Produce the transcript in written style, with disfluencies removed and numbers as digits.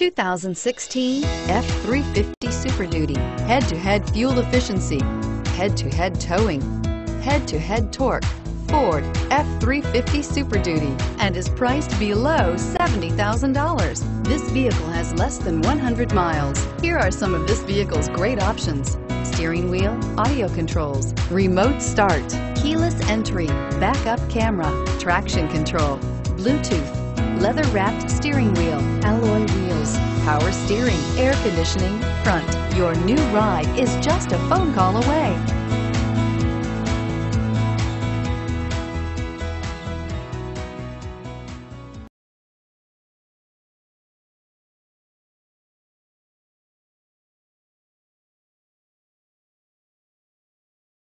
2016 F-350 Super Duty. Head-to-head fuel efficiency, head-to-head towing, head-to-head torque. Ford F-350 Super Duty and is priced below $70,000. This vehicle has less than 100 miles. Here are some of this vehicle's great options: steering wheel audio controls, remote start, keyless entry, backup camera, traction control, Bluetooth, leather-wrapped steering wheel, alloy wheels, power steering, air conditioning, front. Your new ride is just a phone call away.